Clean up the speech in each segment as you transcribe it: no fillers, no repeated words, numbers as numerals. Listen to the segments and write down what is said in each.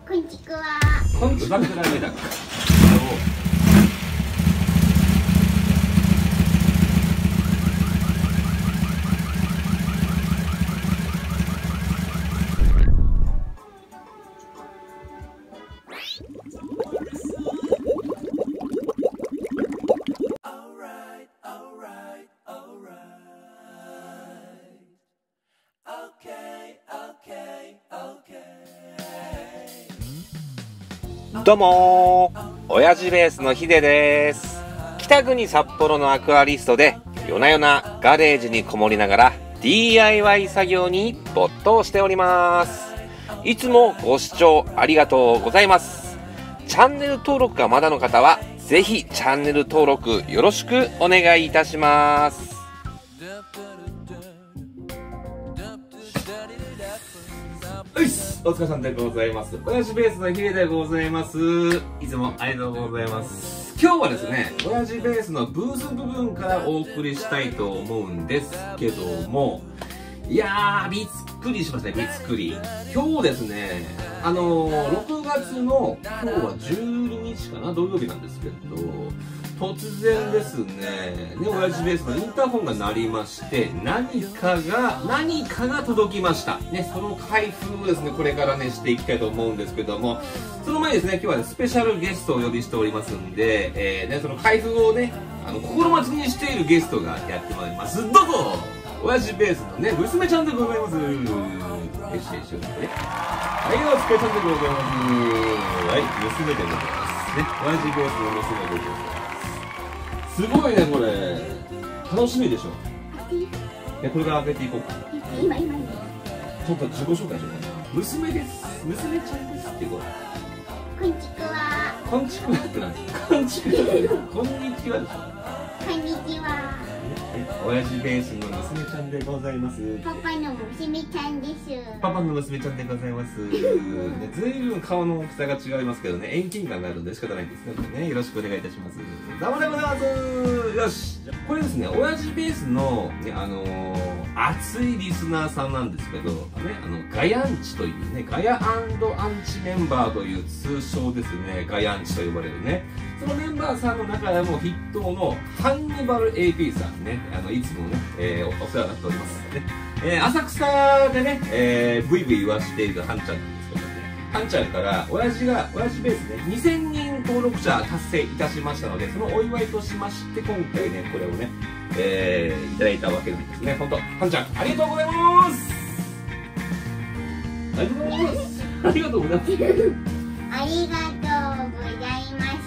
こんちくわ。 こんちくわ。どうもー、親父ベースのヒデです。北国札幌のアクアリストで夜な夜なガレージにこもりながら DIY 作業に没頭しております。いつもご視聴ありがとうございます。チャンネル登録がまだの方はぜひチャンネル登録よろしくお願いいたします。お疲れさんでございます。親父ベースのヒデでございます。いつもありがとうございます。今日はですね、親父ベースのブース部分からお送りしたいと思うんですけども、いやー、びっくりしましたね、びっくり。今日ですね、6月の今日は12日かな、土曜日なんですけど、突然ですね、親父ベースのインターホンが鳴りまして、何かが届きました。ね、その開封をですね、これからね、していきたいと思うんですけども、その前にですね、今日はね、スペシャルゲストをお呼びしておりますんで、その開封をね、心待ちにしているゲストがやってまいります。どうぞ親父ベースのね、娘ちゃんでございます。はい、お疲れちゃんでございます。はい、娘でございます。ね、親父ベースの娘でございます。すごいね、これ楽しみでしょ。これから開けていこうか。 今ちょっと自己紹介しようかな。娘です、娘ちゃんですってここんちくわ。 こんちくわってなんですか。こんちくわこんにちはでしょ。 こんにちは。 親父ベースの娘ちゃんでございます。 パパの娘ちゃんです。 パパの娘ちゃんでございます。ね、ずいぶん顔の大きさが違いますけどね、遠近感があるので仕方ないんですね。よろしくお願いいたします。どうもでございます。よし。これですね、親父ベースの、ね、熱いリスナーさんなんですけど、ね、ガヤンチというね、ガヤ&アンチメンバーという通称ですね、ガヤンチと呼ばれるね。そのメンバーさんの中でも筆頭のハンニバル AP さんね、いつもね、お世話になっておりますね。浅草でね、ブイブイ言わしているハンちゃんなんですけどね、ハンちゃんから親父ベースね、2000人登録者達成いたしましたので、そのお祝いとしまして、今回ね、これをね、いただいたわけなんですね。ほんと、ハンちゃん、ありがとうございます。ありがとうございます。ありがとうございます。 ありがとうございました。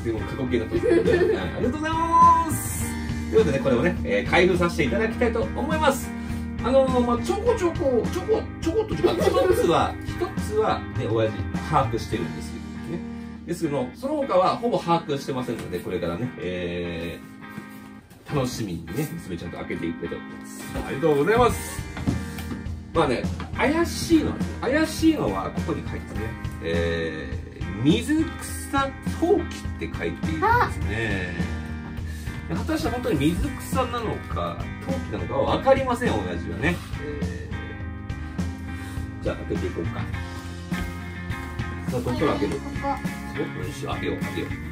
でも過去形だと、ありがとうございます。ということで、これをね、開封させていただきたいと思います。ちょこちょこっと一つはね、親父把握してるんですよ、ね。ですけど、その他はほぼ把握してませんので、これからね、楽しみにね、娘ちゃんと開けていきたいと思います。ありがとうございます。まあね、怪しいのはここに書いてね、水草陶器って書いているんですね。果たして本当に水草なのか陶器なのかは分かりません、親父はね。じゃあ開けていこうか。さあ、どこから開ける？よし、開けよう。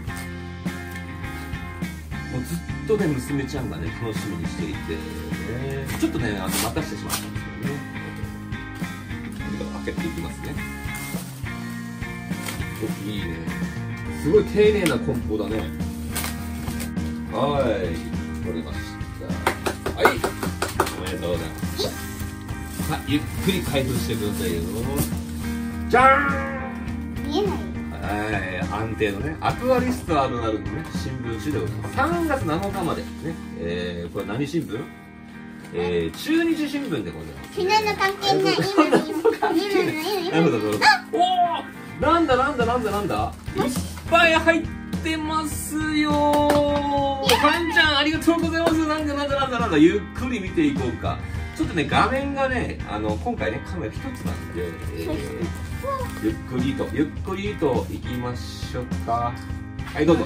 もうずっとね、娘ちゃんがね、楽しみにしていて、ちょっとね、待たしてしまったんですけどね。開けていきますね。いいね。すごい丁寧な梱包だね。はい、取れました。はい、おめでとうございます。さあ、ゆっくり開封してくださいよ。じゃーん。 見えない。 はい、安定のね、アクアリストあるあるのね、新聞紙でございます。3月7日までね、これ何新聞？中日新聞でございます。 昨日の関係ない。 なるほど。おー、なんだ。いっぱい入ってますよー。カンちゃん、ありがとうございます。なんだ。ゆっくり見ていこうか。ちょっとね、画面がね、今回ね、カメラ一つなんで、ゆっくりといきましょうか。はい、どうぞ。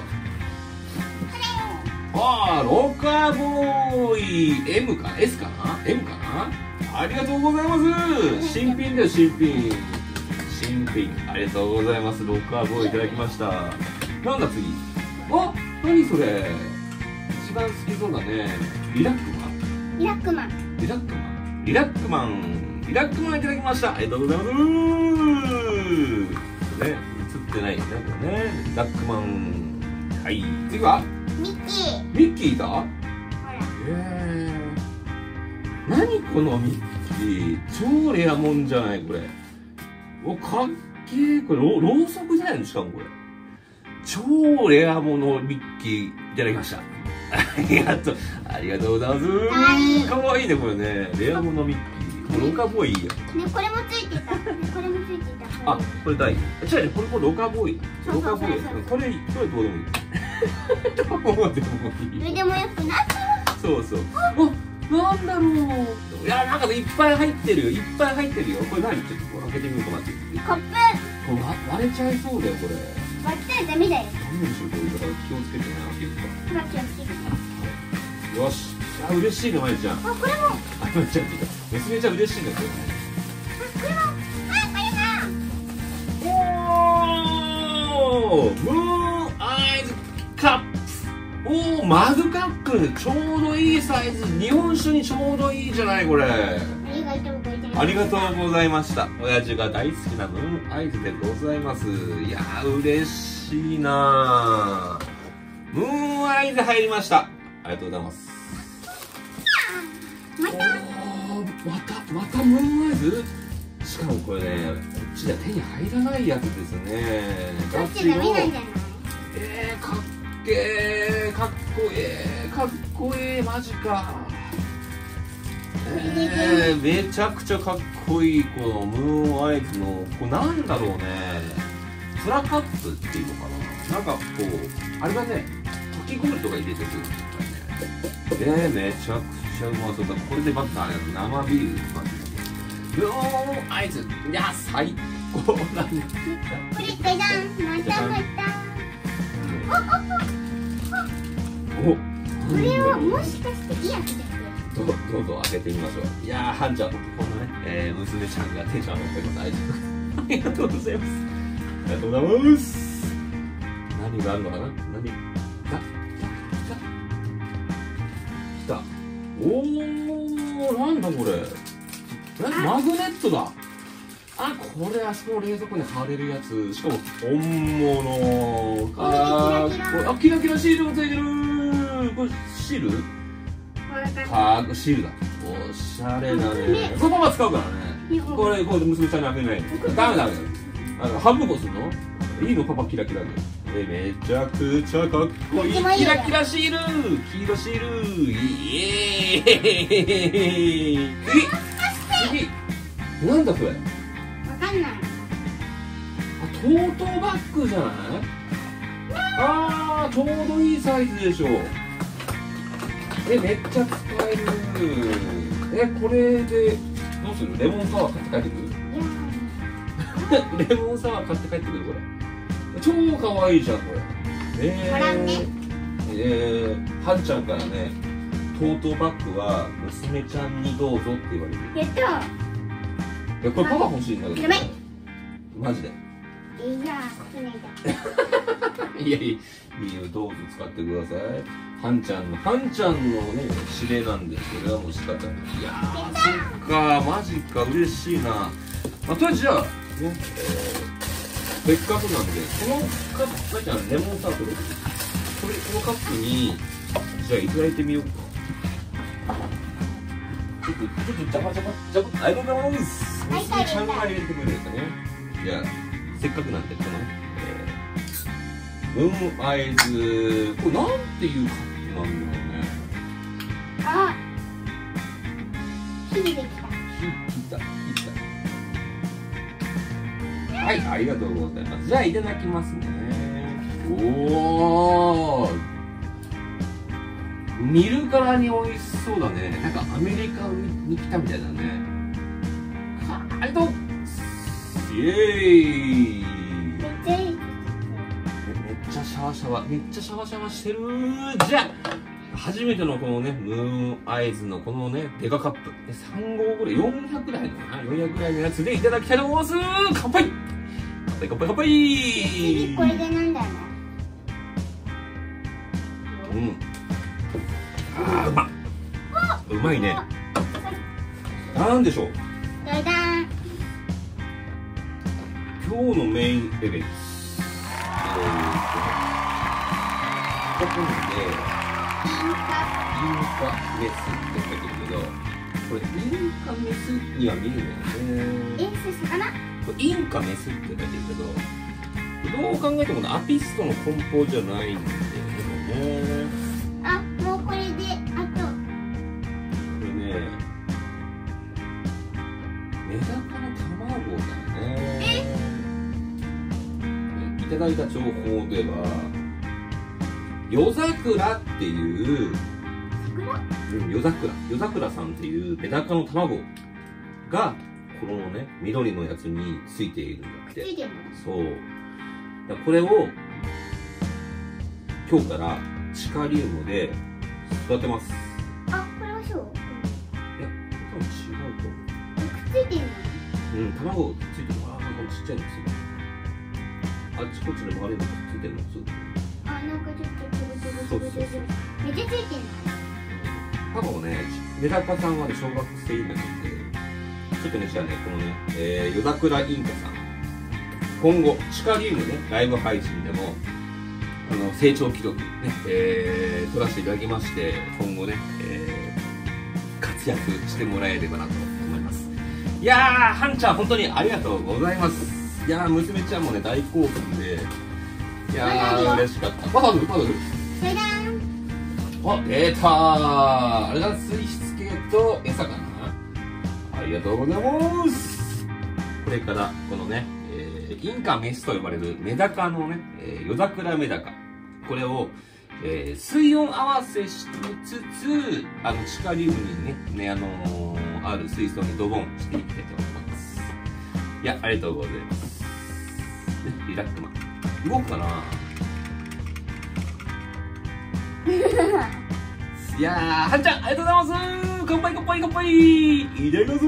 ローカーボーイ M か S かな M かな。ありがとうございます。新品だよ、新新品ありがとうございます。ロッカーボーイいただきました。なんだ次。あ、何それ。一番好きそうだね。リラックマン。 リラックマン。 リラックマン。リラックマン。リラックマンいただきました。ありがとうございます。ね、映ってないですね、これね。リラックマン。はい、次はミッキー。 ミッキーいた？ ほら。 何このミッキー。超レアもんじゃないこれ。お、かっけー。これろうそくじゃないのしかもこれ。超レアものミッキーいただきました。ありがとうございます。かわいいね、これね。レアものミッキー。ローカーボーイいいよ。 ね、これもついてた。ね、これもついてた。 あ、これ大。違う、これローカーボーイ。ローカーボーイ。これどうでもいい。どうでもいい。 どれでもよくな。 そうそう。あ、なんだろう。いや、なんかいっぱい入ってるよ。いっぱい入ってるよ。これ何？ちょっと開けてみようかなって。 コップ。 これ割れちゃいそうだよ、これ。 割ったらダメだよ。 ダメでしょ、こういう方。気をつけてね、開けるほら、気をつけて。 と。よし。あ、嬉しいね、まゆちゃん。 あ、これも。 あ、まゆちゃんって言った。娘ちゃん嬉しいね、これ。 あ、これも。あ、これだ。 おー、ムーンアイズカップ。おー、マグカップ。ちょうどいいサイズ。日本酒にちょうどいいじゃない、これ。ありがとうございました。親父が大好きなムーンアイズでございます。いやー、嬉しいなー。ムーンアイズ入りました。ありがとうございます。またムーンアイズ？しかもこれね、こっちでは手に入らないやつですね。 どっちダメなんじゃない？ かっけー、かっこえー、かっこえー、マジか。めちゃくちゃかっこいいこのムーンアイズのこれなんだろうね、プラカップっていうのかな、なんかこうあれがね、かき氷とか入れてくるんだよね。めちゃくちゃうまそうだ。これでまずあれ生ビールまずムーンアイズ、いや最高なんだ。 これじゃじゃん、またまた。 お、 これはもしかしていいやつです。 どうぞ開けてみましょう。いやー、はんちゃん、このね、娘ちゃんがテンション上がってます。ありがとうございます。ありがとうございます。何があるのかな。来た。おー、なんだこれ。マグネットだ。あ、これあそこの冷蔵庫に貼れるやつ。しかも本物か。あ、キラキラシールもついてる。これシール？シールだ。おしゃれだね。そのまま使うからね。これ娘ちゃんにあげない。ダメ。半分こするの？いいのパパキラキラで。めちゃくちゃかっこいい。キラキラシール。黄色シール。イエーイ。次。なんだこれ。 わかんない。 あ、トートバッグじゃない？あー、ちょうどいいサイズでしょ。めっちゃ使える。これでどうする？レモンサワー買って帰ってくる？レモンサワー買って帰ってくるこれ。超可愛いじゃんこれ。はんちゃんからね、トートバッグは娘ちゃんにどうぞって言われてる。 やった。 いやこれパパ欲しいんだけど。 ダメ。 マジで。 いや、これだ。 いやいいよ、どうぞ使ってください。はんちゃんのね、指令なんで、それはもう仕方ない。いやー、そっか、マジか、嬉しいな。まあ、とりあえずじゃあ、ね、せっかくなんで、このカップ、じゃあレモンサークル、このカップに、じゃあいただいてみようか。ちょっと、ジャバ、ありがとうございます。娘ちゃんが入れてくれるんですかね。じゃあ、せっかくなんで、このね、ムーンアイズ、これなんていうカップなんだろうね。 あ、火できた。 切った。はい、ありがとうございます。じゃあいただきますね。おー、見るからに美味しそうだね。なんかアメリカに来たみたいだね。ありがとう。イエーイ。めっちゃシャワシャワしてる。じゃあ初めてのこのね、ムーンアイズのこのね、デカカップ。3合ぐらい、400ぐらいのかな、400ぐらいのやつでいただきたいと思います。乾杯。 ぱい乾杯乾杯。 次これでなんだよね。 うん。あー、うまっ。うまいね。なんでしょう。 どれだん。 今日のメインエレンス。ここにね、インカメスって書いてるけど、これインカメスには見えないよね。 魚？ これインカメスって書いてるけど、どう考えてもアピストの梱包じゃないんだよね。 あ、もうこれで、あと。 これね、メダカの卵だね。いただいた情報では、夜桜っていう、夜桜さんっていうメダカの卵がこのね緑のやつについているんだって。 ついてるの？ そう。これを今日から地下リウムで育てます。 あ、これはそう？ いや、多分違うと思う。 くっついてるの？ うん、卵くっついてるの。あ、なんかちっちゃいのついてる。あっちこっちの周りにくっついてるのついてる。 あ、なんかちょっとそうそうそう。 めっちゃついてるの？ 卵ね、メダカさんはね、小学生以来なんで、ちょっとね、じゃあね、このね、夜桜インカさん、今後、地下リウムね、ライブ配信でも、成長記録ね、取らせていただきまして、今後ね、活躍してもらえればなと思います。いやー、はんちゃん、本当にありがとうございます。いやー、娘ちゃんもね、大興奮で、いやー、嬉しかった。まだあるそれだーん。 あ、出たー。あれが水質系と餌かな。ありがとうございます。これからこのね、インカメスと呼ばれるメダカのね、夜桜メダカ、これを、水温合わせしつつ地下リウムにね、ある水槽にドボンしていきたいと思います。いや、ありがとうございます。ね、リラックマ動くかな。いやー、はんちゃんありがとうございます。乾杯乾杯乾杯。いただきます。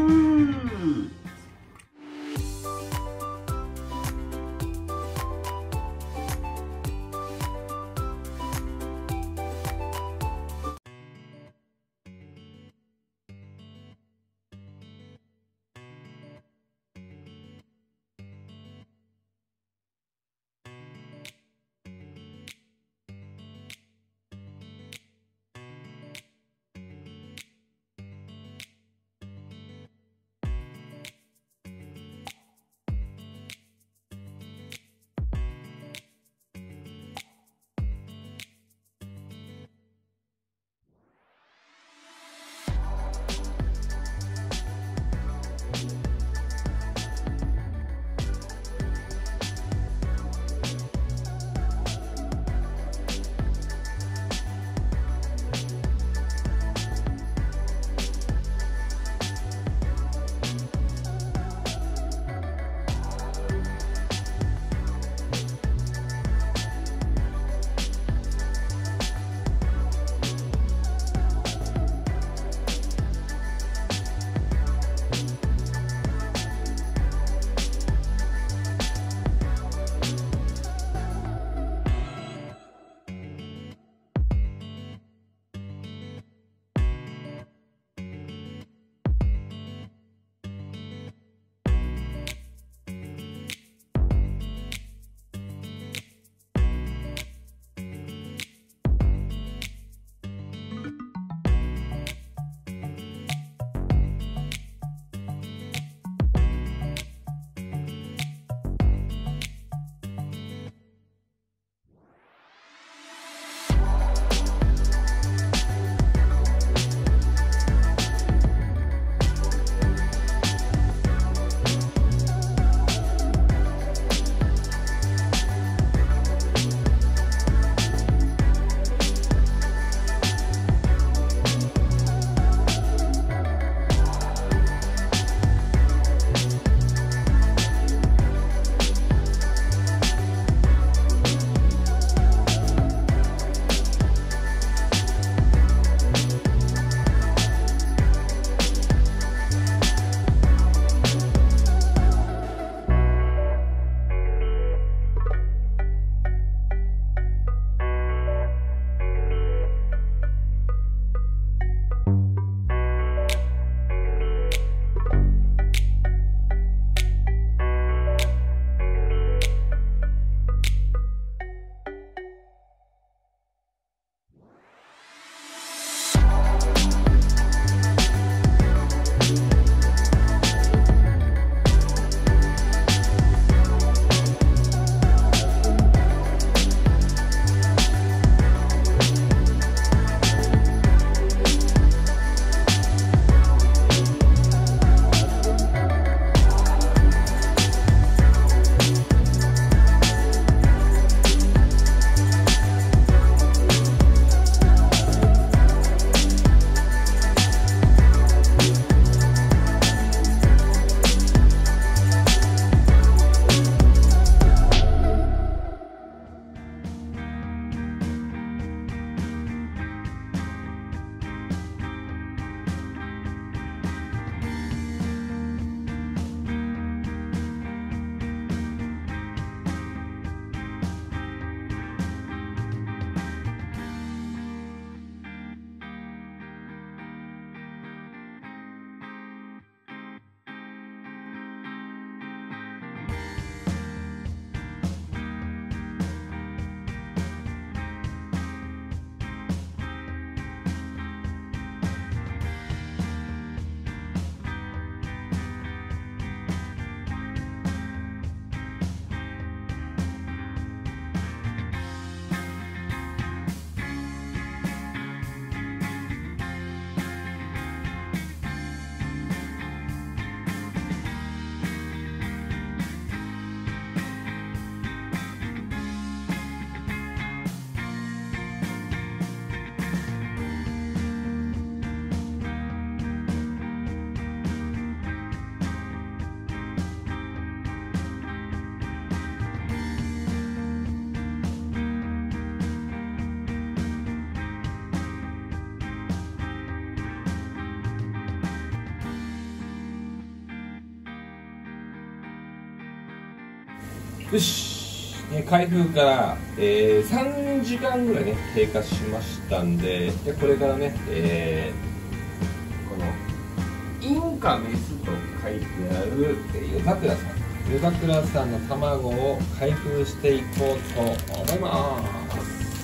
よし、開封から、3時間ぐらいね経過しましたんで、これからね、このインカメスと書いてある夜桜さん、夜桜さんの卵を開封していこうと思います。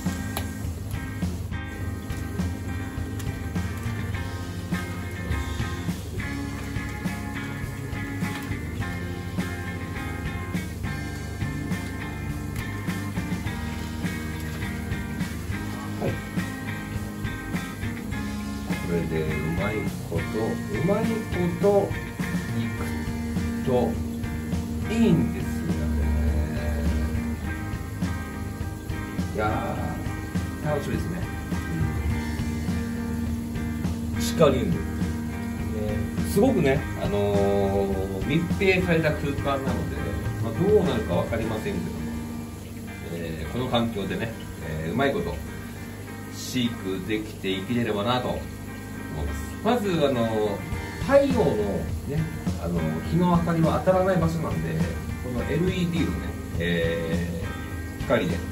これでうまいこといくといいんですよね。いやー、楽しみですね。シカリウム、すごくね、密閉された空間なので、どうなるか分かりませんけども、この環境でね、うまいこと飼育できていければなと思います。まず太陽のね、日の明かりは当たらない場所なんで、この LED のね、光で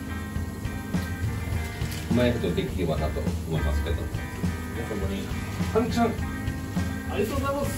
うまいことできればなと思いますけど、皆様にハンちゃんありがとうございます。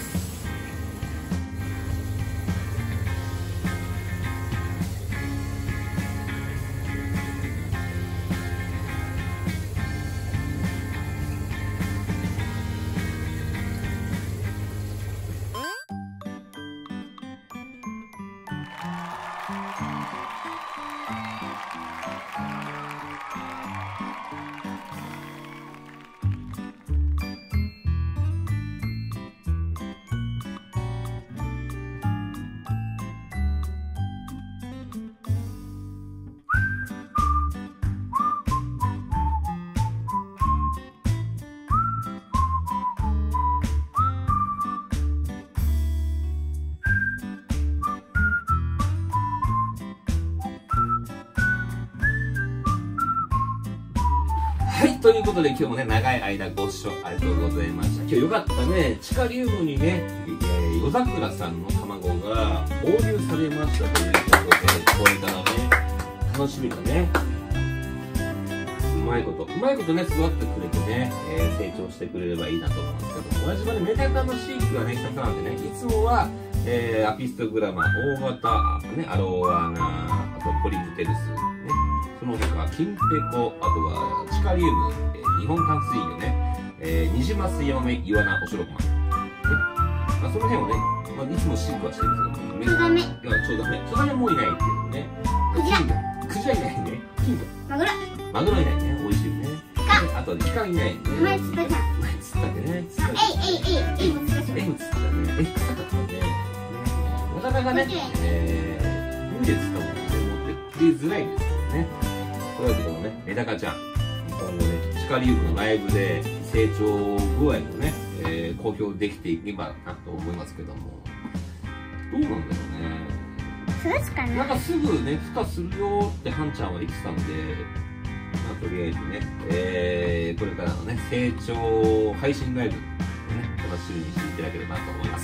はい、ということで今日もね、長い間ご視聴ありがとうございました。今日よかったね、地下リウムにね、夜桜さんの卵が放流されましたということで、これからね、楽しみだね。うまいことね、育ってくれてね、成長してくれればいいなと思うんですけど、同じ場でメダカの飼育がね、下手なんでね、いつもは、アピストグラマ、大型、ね、アロワナ、あとポリプテルス、ね、その他、キンペコ、あとはチカリウム、日本淡水魚ね、ニジマスヤマメ、イワナ、オシロコマン、ね、その辺をね、いつも飼育はしてるんですけど、 チョダメ、 チョダメもいないっていうね、クジラいないね、金魚、マグロいないね、美味しいよね。あとイカいないね。 前釣ったじゃん。 前釣ったね。 エイも釣ったじゃん。 エイも釣ったね。臭かったね。なかなかね、海で釣ったものを持って食いづらいですけどね。というわけでもね、メダカちゃん、今後ね、地下リウムのライブで成長具合をね、公表できていけばなと思いますけども、どうなんだろうね。 そうしかない。 なんかすぐね、孵化するよってハンちゃんは言ってたんで、とりあえずね、これからのね、成長配信ライブ、ね、楽しみにしていただければと思います。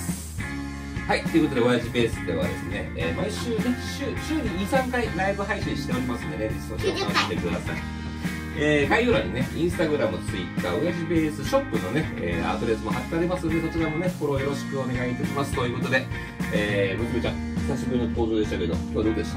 はい、ということで、親父ベースではですね、毎週ね、週に2、3回ライブ配信しておりますのでね、そちらを楽しんでください。概要欄にね、インスタグラム、ツイッター、親父ベースショップのね、アドレスも貼ってありますので、そちらもね、フォローよろしくお願いいたします。ということで、娘ちゃん、久しぶりの登場でしたけど、今日はどうでした？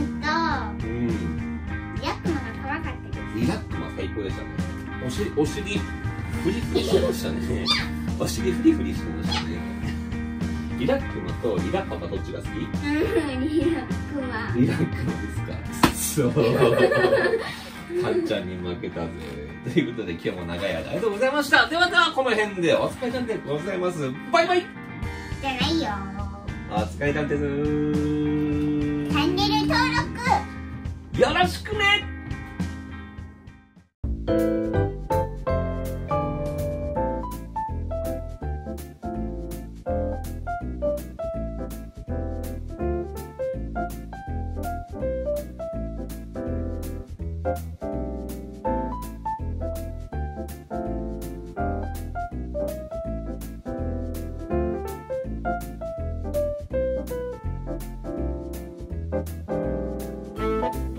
リラックマが可愛かったです。 リラックマ最高でしたね。お尻フリフリしてましたね。お尻フリフリしてましたね。リラックマとリラッパパどっちが好き？ リラックマ。 リラックマですか。そう。かんちゃんに負けたぜ。ということで今日も長い間ありがとうございました。ではこの辺でお疲れちゃんでございます。バイバイ。 じゃないよ。 お疲れちゃんです。 チャンネル登録よろしくね。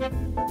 す。